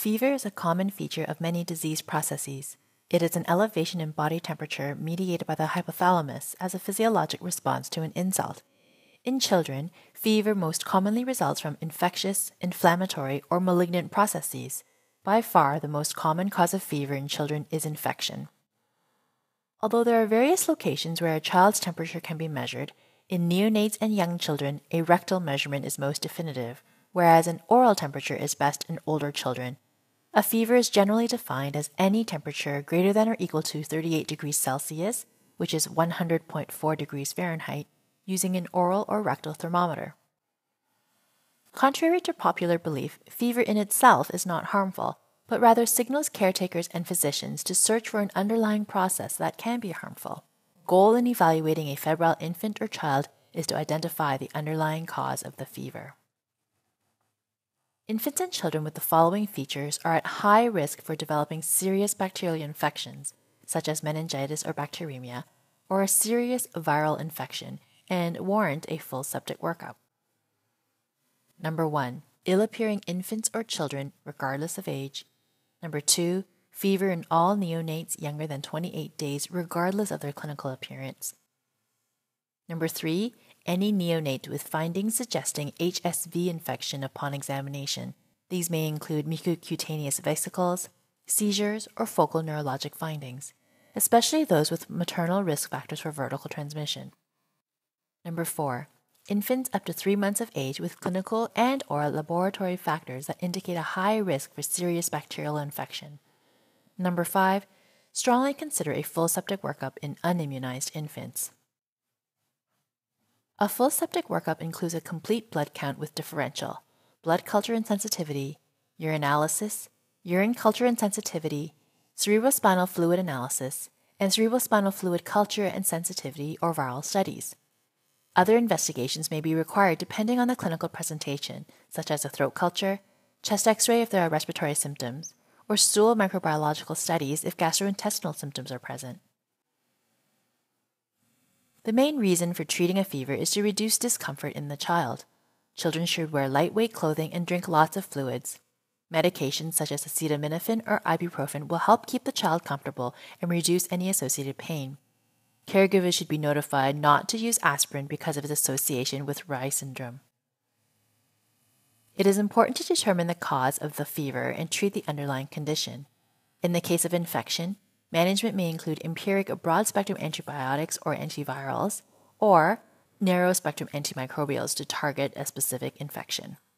Fever is a common feature of many disease processes. It is an elevation in body temperature mediated by the hypothalamus as a physiologic response to an insult. In children, fever most commonly results from infectious, inflammatory, or malignant processes. By far, the most common cause of fever in children is infection. Although there are various locations where a child's temperature can be measured, in neonates and young children, a rectal measurement is most definitive, whereas an oral temperature is best in older children. A fever is generally defined as any temperature greater than or equal to 38 degrees Celsius, which is 100.4 degrees Fahrenheit, using an oral or rectal thermometer. Contrary to popular belief, fever in itself is not harmful, but rather signals caretakers and physicians to search for an underlying process that can be harmful. Goal in evaluating a febrile infant or child is to identify the underlying cause of the fever. Infants and children with the following features are at high risk for developing serious bacterial infections, such as meningitis or bacteremia, or a serious viral infection, and warrant a full septic workup. Number 1. Ill-appearing infants or children, regardless of age. Number 2. Fever in all neonates younger than 28 days, regardless of their clinical appearance. Number 3. Any neonate with findings suggesting HSV infection upon examination. These may include mucocutaneous vesicles, seizures, or focal neurologic findings, especially those with maternal risk factors for vertical transmission. Number 4. Infants up to 3 months of age with clinical and/or laboratory factors that indicate a high risk for serious bacterial infection. Number 5. Strongly consider a full septic workup in unimmunized infants. A full septic workup includes a complete blood count with differential, blood culture and sensitivity, urinalysis, urine culture and sensitivity, cerebrospinal fluid analysis, and cerebrospinal fluid culture and sensitivity or viral studies. Other investigations may be required depending on the clinical presentation, such as a throat culture, chest x-ray if there are respiratory symptoms, or stool microbiological studies if gastrointestinal symptoms are present. The main reason for treating a fever is to reduce discomfort in the child. Children should wear lightweight clothing and drink lots of fluids. Medications such as acetaminophen or ibuprofen will help keep the child comfortable and reduce any associated pain. Caregivers should be notified not to use aspirin because of its association with Reye syndrome. It is important to determine the cause of the fever and treat the underlying condition. In the case of infection, management may include empiric broad-spectrum antibiotics or antivirals, or narrow-spectrum antimicrobials to target a specific infection.